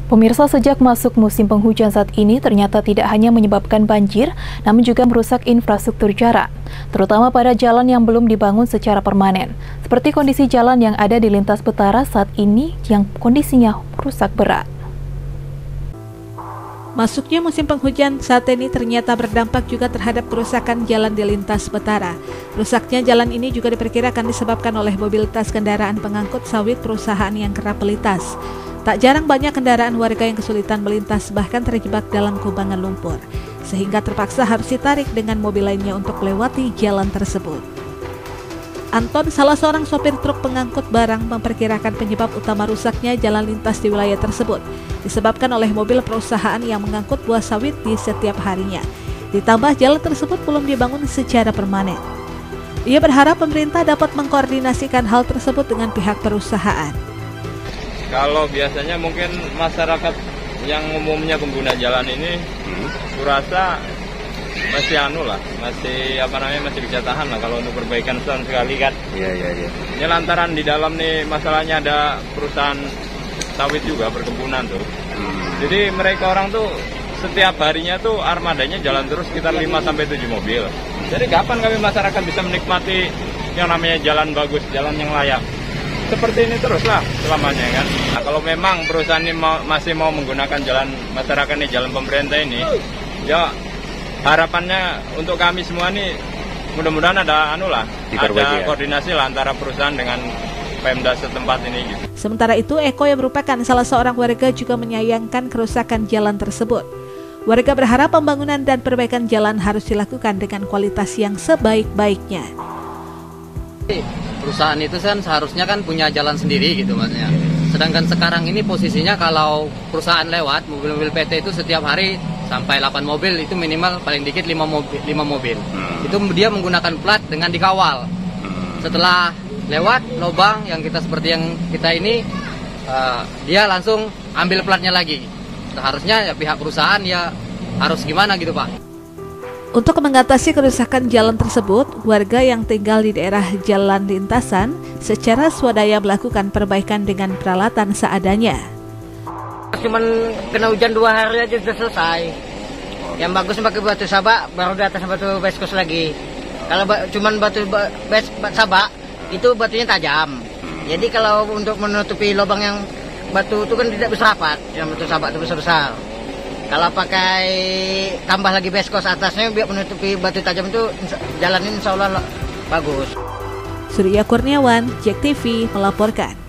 Pemirsa, sejak masuk musim penghujan saat ini ternyata tidak hanya menyebabkan banjir, namun juga merusak infrastruktur jalan, terutama pada jalan yang belum dibangun secara permanen. Seperti kondisi jalan yang ada di lintas Betara saat ini yang kondisinya rusak berat. Masuknya musim penghujan saat ini ternyata berdampak juga terhadap kerusakan jalan di lintas Betara. Rusaknya jalan ini juga diperkirakan disebabkan oleh mobilitas kendaraan pengangkut sawit perusahaan yang kerap melintas. Tak jarang banyak kendaraan warga yang kesulitan melintas bahkan terjebak dalam kubangan lumpur, sehingga terpaksa harus ditarik dengan mobil lainnya untuk melewati jalan tersebut. Anton, salah seorang sopir truk pengangkut barang, memperkirakan penyebab utama rusaknya jalan lintas di wilayah tersebut disebabkan oleh mobil perusahaan yang mengangkut buah sawit di setiap harinya. Ditambah jalan tersebut belum dibangun secara permanen. Ia berharap pemerintah dapat mengkoordinasikan hal tersebut dengan pihak perusahaan. Kalau biasanya mungkin masyarakat yang umumnya pengguna jalan ini, kurasa masih masih bisa tahan lah kalau untuk perbaikan setahun sekali kan. Iya. Ini lantaran di dalam nih masalahnya ada perusahaan sawit juga perkebunan tuh. Jadi mereka orang tuh setiap harinya tuh armadanya jalan terus sekitar 5-7 mobil. Jadi kapan kami masyarakat bisa menikmati yang namanya jalan bagus, jalan yang layak? Seperti ini teruslah selamanya kan. Nah, kalau memang perusahaan ini masih mau menggunakan jalan masyarakat ini, jalan pemerintah ini, ya harapannya untuk kami semua nih mudah-mudahan ada koordinasi lah antara perusahaan dengan Pemda setempat ini gitu. Sementara itu, Eko yang merupakan salah seorang warga juga menyayangkan kerusakan jalan tersebut. Warga berharap pembangunan dan perbaikan jalan harus dilakukan dengan kualitas yang sebaik-baiknya. Perusahaan itu kan seharusnya kan punya jalan sendiri gitu maksudnya. Sedangkan sekarang ini posisinya kalau perusahaan lewat, mobil-mobil PT itu setiap hari sampai 8 mobil, itu minimal paling dikit 5 mobil. Itu dia menggunakan plat dengan dikawal. Setelah lewat lubang yang kita seperti yang kita ini, dia langsung ambil platnya lagi. Seharusnya ya pihak perusahaan ya harus gimana gitu Pak. Untuk mengatasi kerusakan jalan tersebut, warga yang tinggal di daerah jalan lintasan secara swadaya melakukan perbaikan dengan peralatan seadanya. Cuman kena hujan 2 hari aja sudah selesai. Yang bagus pakai batu sabak, baru di atas batu beskos lagi. Kalau cuman batu sabak, itu batunya tajam. Jadi kalau untuk menutupi lubang yang batu itu kan tidak bisa rapat, yang batu sabak itu besar-besar. Kalau pakai tambah lagi beskos atasnya biar menutupi batu tajam itu jalan ini insya Allah bagus. Surya Kurniawan, JEK TV melaporkan.